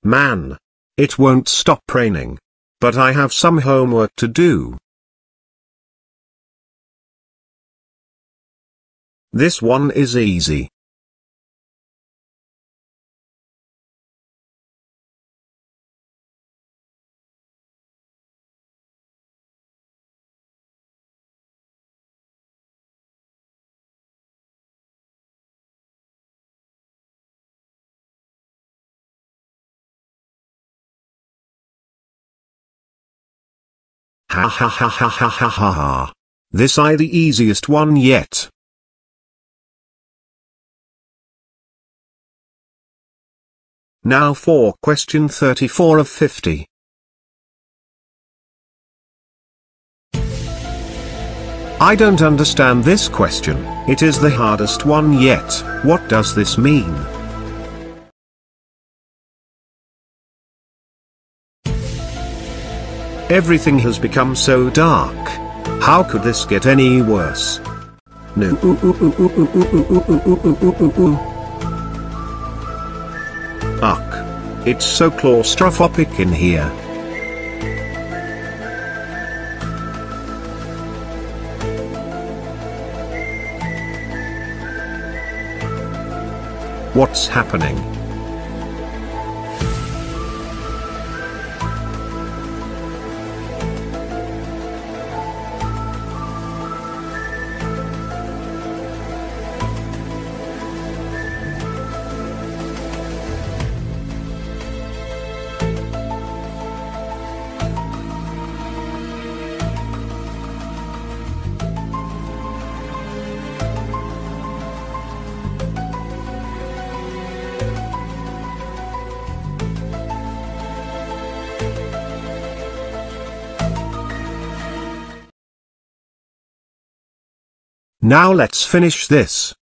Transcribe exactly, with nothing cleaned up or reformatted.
Man. It won't stop raining. But I have some homework to do. This one is easy. Ha ha ha ha ha ha ha ha. This I the easiest one yet. Now for question thirty-four of fifty. I don't understand this question. It is the hardest one yet. What does this mean? Everything has become so dark. How could this get any worse? No. Ugh. It's so claustrophobic in here. What's happening? Now let's finish this.